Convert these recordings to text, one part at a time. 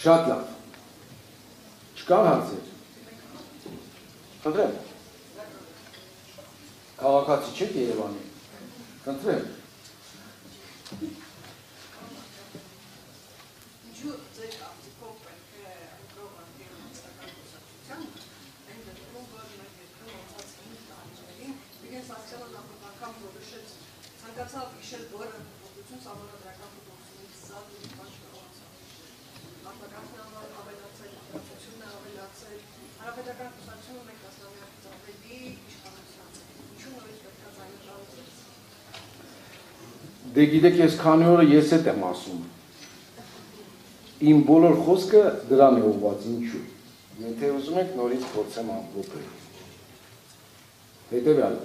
Շատ լավ։ Չկան հարցեր։ Խնդրեմ։ Քաղաքացի չեք Երևանի։ Խնդրեմ։ Ինչու ձեր կարծիքով պետք է ընտրողը դիմացական կուսակցությանը այն դեպքում, որ մեր երկրում անցած 5 տարիներին իրենց ասյալը նախնական որոշեց ցանկացավ հիշել որը փոփոխություն սահմանադրական փոփոխությունից զատ մի բան չկարողացավ։ Արտակարգն ավելացել, արտադրությունը ավելացել, հանրապետական կուսակցությունը մեկ տասնամյակից ավելի իշխանության։ Ինչու նորից պետք է ձայնը Դե գիտեք, ես քանի օրը ես հետ եմ ասում։ Իմ բոլոր խոսքը դրան է ուղղված, ինչու։ Եթե ուզում եք նորից փորձեմ ամփոփել։ Հետևյալը։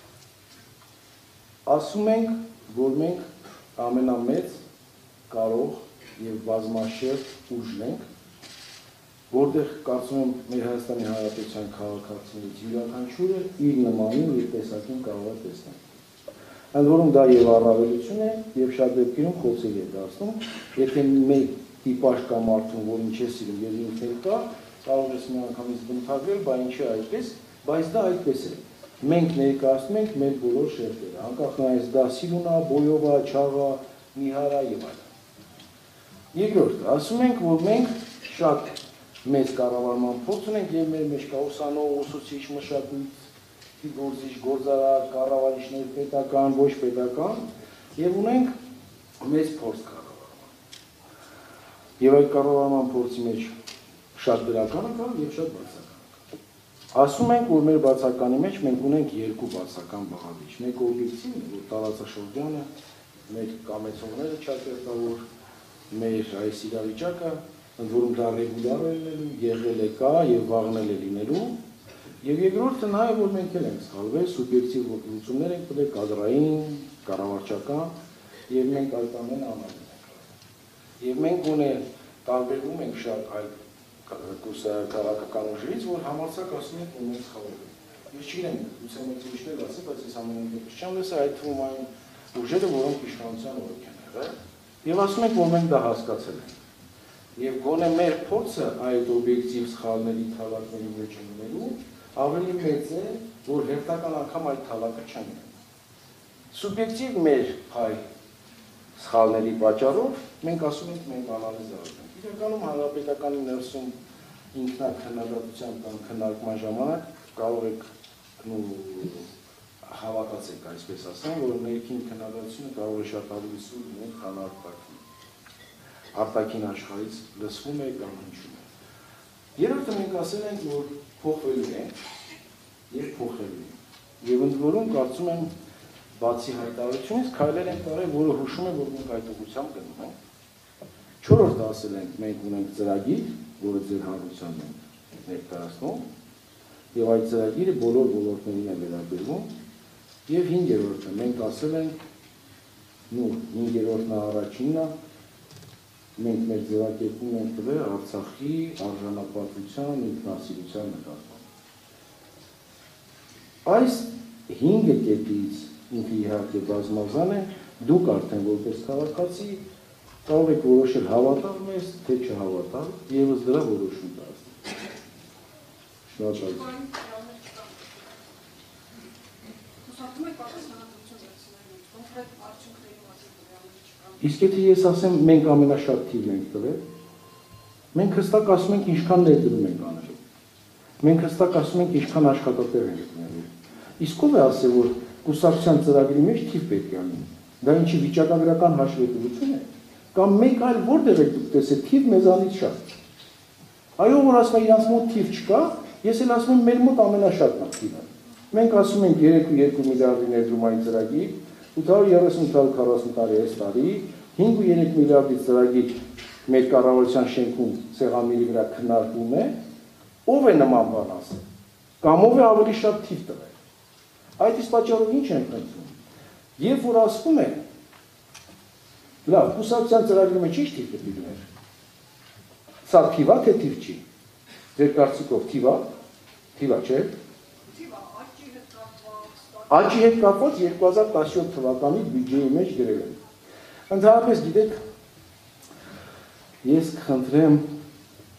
Ասում ենք, որ մենք ամենամեծ, կարող եւ բազմաշերտ ուժն ենք, որտեղ կարծում եմ մեր Հայաստանի Հանրապետության քաղաքացիներից յուրաքանչյուրը իր նմանին եւ տեսակին կարող է տեսնել։ Ընդ որում դա եւ առավելություն է եւ շատ դեպքերում խոցելի է դարձնում, եթե մեկ տիպաժ կա մարդուն, որին չի սիրում եւ ինքն կա, կարող ես մի անգամից բնութագրել, բա ինչի այդպես, բայց դա այդպես է։ Մենք ներկայացնում ենք մեր բոլոր շերտերը, անկախ նայած դա Սիրունա, Բոյովա, Չաղա, Միհարա եւ այլն։ Երկրորդ, ասում ենք, որ մենք շատ մեծ կառավարման փորձ ունենք եւ մեր մեջ կա ուսանող, ուսուցիչ, մշակույթ, գործիչ, գործարար, կառավարիչներ պետական, ոչ պետական եւ ունենք մեծ փորձ կառավարման։ Եվ այդ կառավարման փորձի մեջ շատ դրականը կա եւ շատ բացականը կա։ Ասում ենք, որ մեր բացականի մեջ մենք ունենք երկու բացական բաղադրիչ։ Մեկ օբյեկտիվն է, որ տարածաշրջանը, մեր կամեցողները չակերտավոր, մեր այս իրավիճակը, ընդ որում դա ռեգուլյար է լինելու, եղել է կա եւ վաղնել է լինելու։ Եվ երկրորդը նա է, որ մենք էլ ենք սխալվել, սուբյեկտիվ լուծումներ ենք տվել կադրային, կառավարչական, եւ մենք այդ ամենը անելու ենք։ Եվ մենք ունե տարբերվում ենք շատ այլ քաղաքական ուժերից, որ համարձակ ասում ենք, որ մենք սխալվել ենք։ Ես չգիտեմ, գուցե մեծ ուրիշներ ասի, բայց ես ամեն դեպքում չեմ լսել այդ թվում այն ուժերը, որոնք իշխանության օրոք են եղել, եւ ասում ենք, որ մենք դա հասկացել ենք։ Եվ գոնե մեր փորձը այդ օբյեկտիվ սխալների թալակների մեջ լինելու ավելի մեծ է, որ հերթական անգամ այդ թալակը չեն։ Սուբյեկտիվ մեր հայ սխալների պատճառով մենք ասում ենք մենք անալիզ արենք։ Իրականում հանրապետականի ներսում ինքնակննադատության կամ քննարկման ժամանակ կարող եք հավատացեք, այսպես ասեմ, որ ներքին քննադատությունը կարող է շատ ավելի սուր լինել, քան արտաքին աշխարհից լսվում է կամ հնչում է։ Երրորդը մենք ասել ենք, որ փոխվելու է եւ փոխելու է։ Եվ ընդ որում կարծում եմ բացի հայտարարությունից քայլեր են տարել, որը հուշում է, որ մենք այդ ուղղությամբ գնում ենք։ Չորրորդը ասել ենք, մենք ունենք ծրագիր, որը ձեր հանրությանն ենք ներկայացնում, եւ այդ ծրագիրը բոլոր ոլորտներին է վերաբերվում։ Եվ հինգերորդը մենք ասել ենք, հինգերորդն առաջինն է, մենք մեր ձևակերպում ենք տվել Արցախի արժանապատվության, ինքնասիրության նկատմամբ։ Այս 5 կետից ինքը իհարկե բազմազան է, դուք արդեն որպես քաղաքացի կարող եք որոշել հավատալ մեզ, թե չհավատալ, եւս դրա որոշում տալ։ Շնորհակալություն։ Իսկ եթե ես ասեմ, մենք ամենաշատ թիվն ենք տվել, մենք հստակ ասում ենք ինչքան ներդրում ենք անելու։ Մենք հստակ ասում ենք ինչքան աշխատատեղ ենք ունենալու։ Իսկ ով է ասել, որ կուսակցության ծրագրի մեջ թիվ պետք է անի։ Դա ինչի վիճակագրական հաշվետվություն է, կամ մեկ այլ որտեղ եք դուք տեսել թիվ մեզանից շատ։ Այո, որ ասում է իրանց մոտ թիվ չկա, ես էլ ասում եմ մեր մոտ ամենաշատն է թիվը։ Մենք ասում ենք 3.2 միլիարդի ներդրումային ծրագիր, 830-840 տարի այս տարի, 5.3 միլիարդի ծրագիր մեր կառավարության շենքում սեղանների վրա քննարկվում է, ով է նման բան ասել, կամ ով է ավելի շատ թիվ տվել։ Այդ իսկ պատճառով ինչ են խնդրում։ Երբ որ ասվում է, լավ, կուսակցության ծրագրի մեջ ինչ թիվ պետք է լիներ։ Սա թիվա թե թիվ չի։ Ձեր կարծիքով թիվա, չէ՞։ Աճի հետ կապված 2017 թվականի բյուջեի մեջ գրել են։ Ընդհանրապես գիտեք, ես խնդրեմ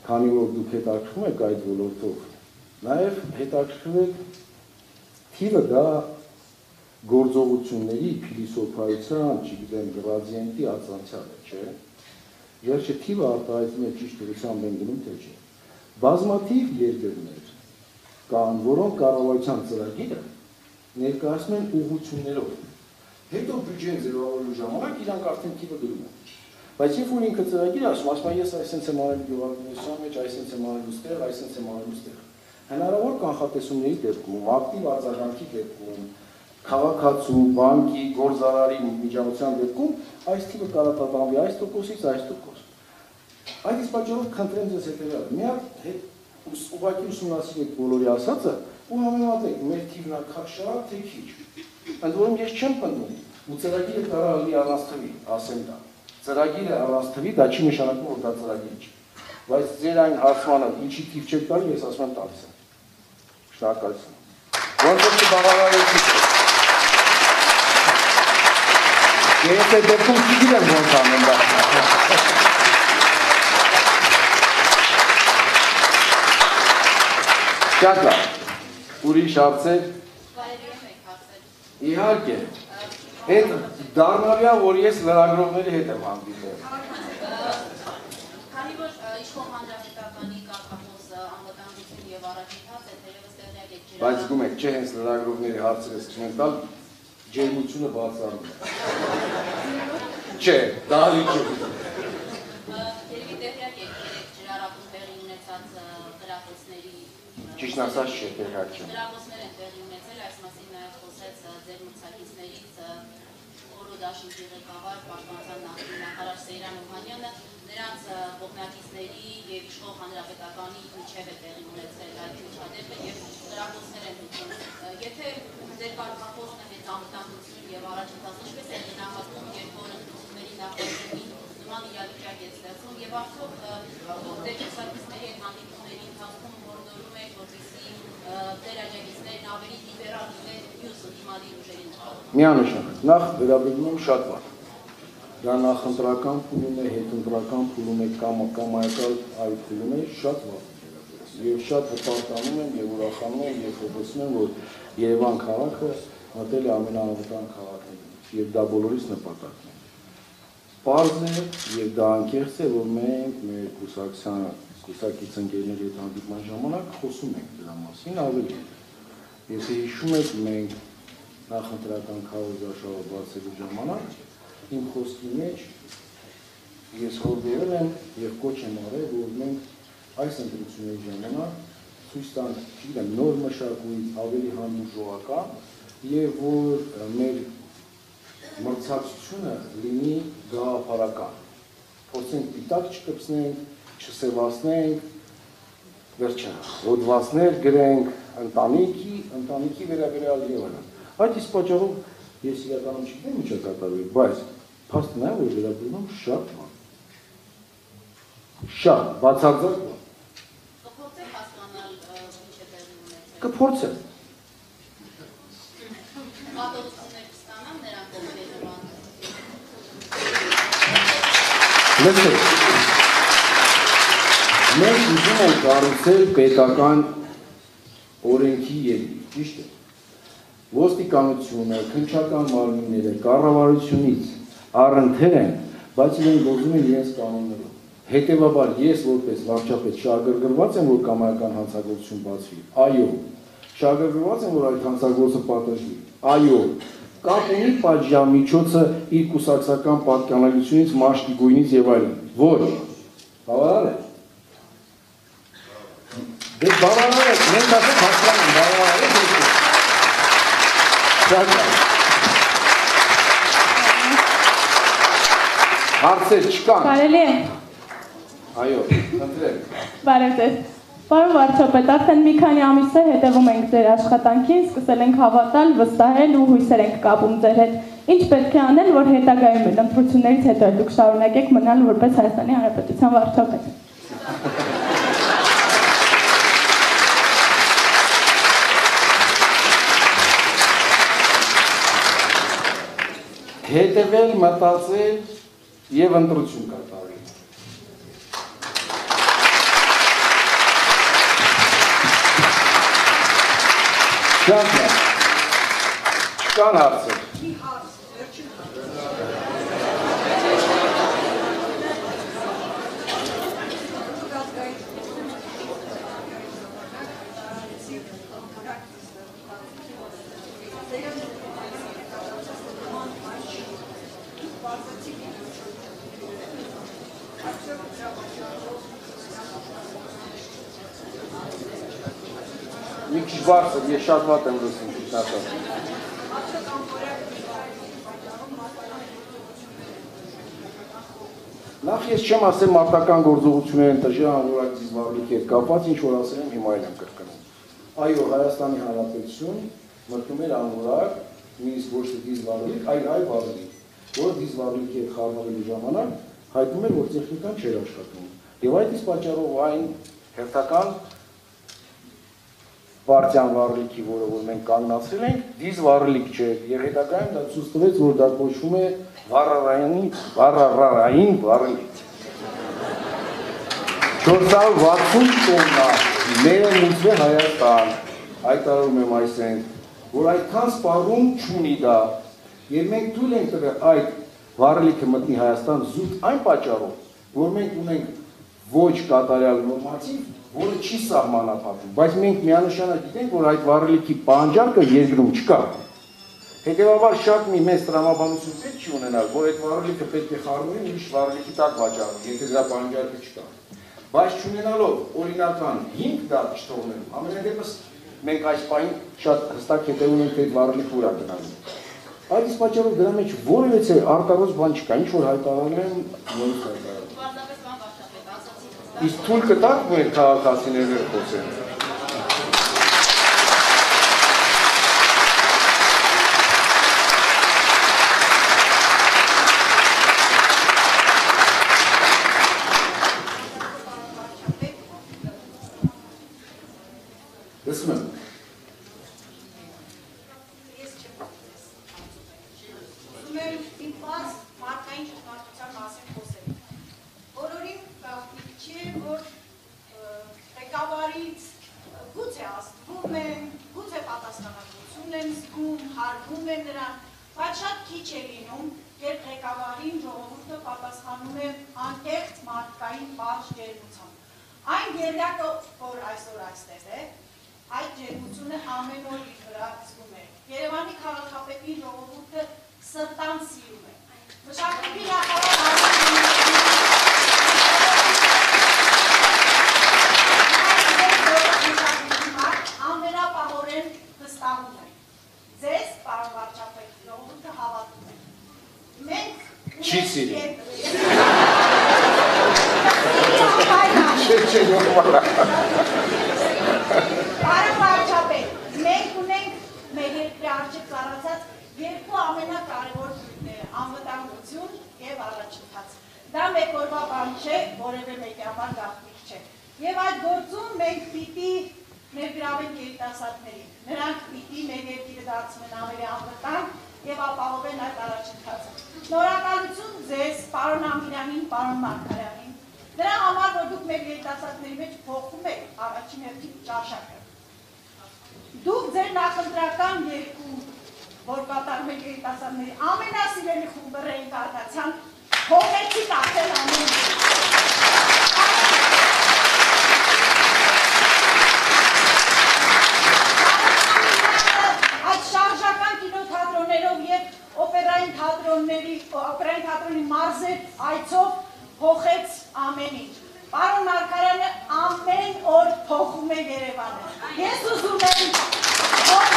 քանի որ դուք հետաքրքրվում եք այդ ոլորտով, նաև հետաքրքրվեք թիվը դա գործողությունների փիլիսոփայության, չգիտեմ, գրադիենտի ածանցյալ է, չէ՞։ Վերջը թիվը արտահայտում է ճիշտ ուղղությամբ են գնում, թե չէ։ Բազմաթիվ երկրներ կան, որոնք կառավարության ծրագիրը ներկայացնում են ուղղություններով։ Հետո բյուջեն ձևավորելու ժամանակ իրանք արդեն թիվը գրում են։ Բայց երբ որ ինքը ծրագիր ասում, ես այսպես եմ արել գյուղատնտեսության մեջ, այսպես եմ արել ուստեղ, այսպես եմ արել ուստեղ։ Հնարավոր կանխատեսումների դեպքում, ակտիվ արձագանքի դեպքում, քաղաքացու, բանկի, գործարարի միջամտության դեպքում այս թիվը կարող է տատանվի այս տոկոսից այս տոկոս։ Այդ իսկ պատճառով խնդրեմ ձեզ հետևյալը։ Մի հատ ուղղակի ուսումնասիրեք բոլորի ասածը ու համեմատեք մեր թիվն ակա շատ թե քիչ։ Ընդ որում ես չեմ պնդում, ու ծրագիրը կարող է առանց թվի, ասեմ դա։ Ծրագիրը առանց թվի, դա չի նշանակում, որ դա ծրագիր չի։ Բայց ձեր այն հարցմանը ինչի թիվ չեք տալի, ես ասում եմ տալիս եմ։ Շնորհակալություն։ Ոնց որ բավարարեցի։ Ես այդ դեպքում չգիտեմ ոնց անեմ դա։ Շատ լավ։ Ուրիշ հարցեր։ Իհարկե։ Այդ դառնալիա, որ ես լրագրողների հետ եմ հանդիպել։ Քանի որ իշխող հանրապետականի կարգախոսը անվտանգություն եւ առաջընթաց է, թերևս տեղյակ եք ջրառ։ Բայց գում եք, չէ, հենց լրագրողների հարցերս չեն տալ, ջերմությունը բացառում է։ Չէ, դահլի չէ։ Երևի տեղյակ եք ջրառակում տեղի ունեցած կրակոցների։ Ճիշտ ասած չէ, տեղյակ չեմ։ Կրակոցներ են տեղի ունեցել, այս մասին նաև խոսեց ձեր մրցակիցներից Օրոդաշինքի ղեկավար Պաշտպանության նախկին նախարար Սեյրան Օհանյանը, նրանց ողնակիցների եւ իշխող հանրապետականի միջև է տեղի ունեցել այդ միջադեպը եւ կրակոցներ են դիտում։ Եթե ձեր կարգախոսն է հետ անվտանգություն եւ առաջընթաց, ինչպես է գնահատում, երբ որ ընդդիմությունների նախագծի նման իրավիճակ է ստեղծում եւ արդյոք ձեր մրցակիցների հետ հանդիպումների ընթացքում որոշում եք, որպեսզի ձեր աջակիցներն ավելի լիբերալ լինեն մյուս դիմադիր ուժերի նկատմամբ։ Միանշանակ, նախ վերաբերում եմ շատ բան։ Դա նախընտրական փուլում է, հետընտրական փուլում է, կամայական այլ փուլում է, շատ բան։ Եվ շատ հպարտանում եմ եւ ուրախանում եմ, երբ խոսում եմ, որ Երևան քաղաքը մտել է ամենաանվտանգ քաղաքներից եւ դա բոլորիս նպատակն է։ Պարզ է եւ դա անկեղծ է, որ մենք մեր կուսակից ընկերների հետ հանդիպման ժամանակ խոսում ենք դրա մասին ավելի։ Եթե հիշում եք, մենք նախընտրական քարոզարշավը բացելու ժամանակ իմ խոսքի մեջ ես հորդորել եմ եւ կոչ եմ արել, որ մենք այս ընտրությունների ժամանակ ցույց տանք, չգիտեմ, նոր մշակույթ, ավելի համուժողական եւ որ մեր մրցակցությունը լինի գաղափարական։ Փորձենք պիտակ չկպցնենք, չսևացնենք, վերջը հոդվածներ գրենք, ընտանիքի վերաբերյալ եւ այլն։ Այդ իսկ պատճառով ես իրականում չգիտեմ ինչ է կատարվել, բայց փաստն է, որ վերաբերում եմ շատ բան։ Շատ բացարձակ բան։ Կփորձեք հասկանալ ինչ է տեղի ունեցել։ Կփորձեմ։ Հատուցումներ կստանան նրանք ովքեր նման։ Լսեք։ Մենք ուզում ենք կառուցել պետական օրենքի երկիր, ճիշտ է։ Ոստիկանությունը, քննչական մարմինները, կառավարությունից առընթեր են, բայց իրենք գործում են իրենց կանոններով։ Հետևաբար ես որպես վարչապետ շահագրգռված եմ, որ կամայական հանցագործություն բացվի։ Այո։ Շահագրգռված եմ, որ այդ հանցագործը պատժվի։ Այո։ Կապ ունի պատժամիջոցը իր կուսակցական պատկանելությունից, մաշկի գույնից եւ այլն։ Ոչ։ Բավարար է։ Դե բավարար է, մենք ասենք հասկանում, բավարար է։ Շատ լավ։ Հարցեր չկան։ Կարելի է։ Այո, խնդրեմ։ Բարև ձեզ։ Պարոն վարչապետ, արդեն մի քանի ամիս է հետևում ենք ձեր աշխատանքին, սկսել ենք հավատալ, վստահել ու հույսեր ենք կապում ձեր հետ։ Ինչ պետք է անել, որ հետագայում էլ ընտրություններից հետո դուք շարունակեք մնալ որպես Հայաստանի Հանրապետության վարչապետ։ Հետևել, մտածել եւ ընտրություն կատարել։ Շատ լավ։ Չկան հարցեր։ Մի հարց, վերջին Մի քիչ բարձր, ես շատ վատ եմ լսում, ճիշտ ասած։ Նախ ես չեմ ասել մարտական գործողություններ են տժի անորակ դիզվառլիքի հետ կապված, ինչ որ ասել եմ, հիմա էլ եմ կրկնում։ Այո, Հայաստանի Հանրապետություն մտնում էր անորակ, նույնիսկ ոչ թե դիզվառլիկ, այլ վառլիկ, որը դիզվառլիքի հետ խառնվելու ժամանակ հայտնում էր, որ տեխնիկան չէր աշխատում։ Եվ այդ իսկ պատճառով այն հերթական Պարտիան վառլիքի, որը որ մենք կանգնացրել ենք, դիզ վառլիք չէ, եւ հետագայում դա ցույց տվեց, որ դա կոչվում է վառարային վառլիք։ 460 տոննա մերը մուծվե Հայաստան, հայտարարում եմ այսենք, որ այդքան սպառում չունի դա, եւ մենք թույլ ենք տվել այդ վառլիքը մտնի Հայաստան զուտ այն պատճառով, որ մենք ունենք ոչ կատարյալ նորմատիվ, որը չի սահմանափակում, բայց մենք միանշանակ գիտենք, որ այդ վառելիքի պահանջարկը երկրում չկա։ Հետևաբար շատ մի մեծ տրամաբանություն պետք չի ունենալ, որ այդ վառելիքը պետք է խառնվի ուրիշ վառելիքի տակ վաճառվի, եթե դրա պահանջարկը չկա։ Բայց չունենալով օրինական հիմք դա չթողնելու, ամենադեպս մենք այս պահին շատ հստակ հետևում ենք այդ վառելիքը ուր է գնալու։ Այդ իսկ պատճառով դրա մեջ որևէ արտարոց բան չկա, ինչ որ հայտարարում եմ, նորից հայտարարում։ Իսկ թույլ կտակ մեր քաղաքացիները խոսեն։ Լսում եմ։ ես չեմ ուզում եմ իմ պարզ մարդկային ճշմարտության մասին խոսել։ Բոլորին գաղտնիք չէ, որ ղեկավարից գուցե աստվում են, գուցե պատասխանատվություն են զգում, հարգում են նրան, բայց շատ քիչ է լինում, երբ ղեկավարին ժողովուրդը պատասխանում է անկեղծ մարդկային պարզ ջերմությամբ։ Այն գերդակը, որ այսօր այստեղ է, այդ ջերմությունը ամեն օր իր վրա զգում է։ Երևանի քաղաքապետի ժողովուրդը սրտան սիրում է։ Մշակույթի նախարար ամենապահորեն վստահում է։ Ձեզ, պարոն վարչապետ, ժողովուրդը հավատում է։ Մենք Չի սիրում։ Պարոն վարչապետ, մենք ունենք մեր երկրի առջև ծառացած երկու ամենակարևոր դրույթները՝ անվտանգություն եւ առաջընթաց։ Դա մեկ օրվա բան չէ, որևէ մեկի համար գաղտնիք չէ։ Եվ այդ գործում մենք պիտի ներգրավենք երիտասարդներին։ Նրանք պիտի մեր երկիրը դարձնեն ավելի անվտանգ եւ ապահովեն այդ առաջընթացը։ Շնորհակալություն ձեզ, պարոն Ամիրյանին, պարոն Մարգարյանին։ Դրա համար, որ դուք մեր երիտասարդների մեջ փոխում եք առաջին հերթին ճաշակը։ Դուք ձեր նախընտրական երկու, որ կատարում եք երիտասարդների ամենասիրելի խումբը ռեինկարնացիան, փոխեցիք արդեն ամեն ինչ։ Այդ շարժական կինոթատրոններով եւ օպերային թատրոնի մարզեր այցով փոխեց ամեն ինչ։ Պարոն Մարգարյանը ամեն օր փոխում է Երևանը։ Ես ուզում եմ, որ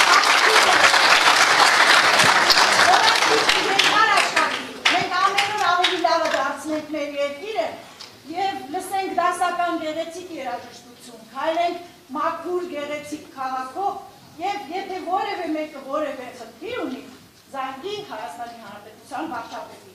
մենք ամեն օր ավելի լավը դարձնենք մեր երկիրը եւ լսենք դասական գեղեցիկ երաժշտություն, քայլենք մաքուր գեղեցիկ քաղաքով եւ եթե որևէ մեկը որևէ խնդիր ունի, զանգի Հայաստանի Հանրապետության վարչապետին։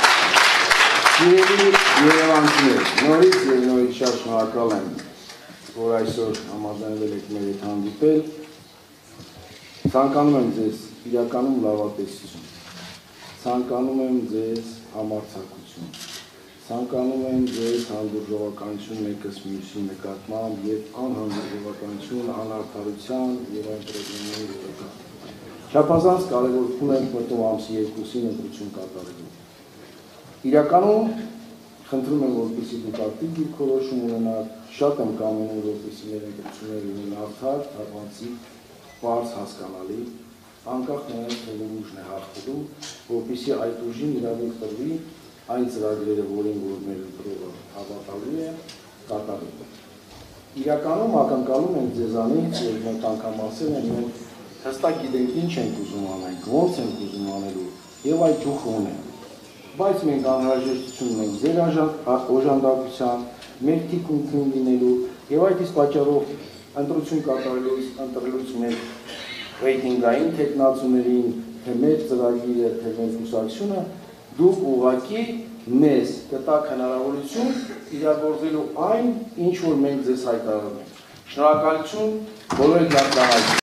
Երևանցիներ, նորից եւ նորից շատ շնորհակալ եմ որ այսօր համաձայնվել եք մեր հետ հանդիպել, ցանկանում եմ ձեզ իրականում լավատեսություն, ցանկանում եմ ձեզ համարձակություն, ցանկանում եմ ձեզ հանդուրժողականություն մեկս մյուսի նկատմամբ եւ անհանդուրժողականություն անարդարության եւ այն պրոբլեմների նկատմամբ։ Չափազանց կարևորություն ենք մտնում ամսի 2-ին ընտրություն կատարելու։ Իրականում խնդրում եմ, որպեսզի դուք ակտիվ դիրքորոշում ունենաք, շատ եմ կամենում, որպեսզի մեր ընտրությունները լինեն արդար, թափանցիկ, պարզ, հասկանալի, անկախ նրանից թե ով ուժն է հաղթելու, որպեսզի այդ ուժին իրավունք տրվի այն ծրագրերը, որին որ մեր ընտրողը հավատալու է, կատարելու։ Իրականում ակնկալում ենք ձեզանից, եւ մենք անգամ ասել են, մենք հստակ գիտենք ինչ ենք ուզում անենք, ոնց ենք ուզում անելու, եւ այդ դուխը ունենք։ Բայց մենք անհրաժեշտություն ունենք ձեր օժանդակության, մեր թիկունքում լինելու եւ այդ իսկ պատճառով ընտրություն կատարելուց մեր ռեյտինգային տեխնացուներին, թե մեր ծրագիրը, թե մեր կուսակցությունը դուք ուղղակի մեզ կտաք հնարավորություն իրագործելու այն, ինչ որ մենք ձեզ հայտարարում ենք։ Շնորհակալություն բոլորի դարձանալու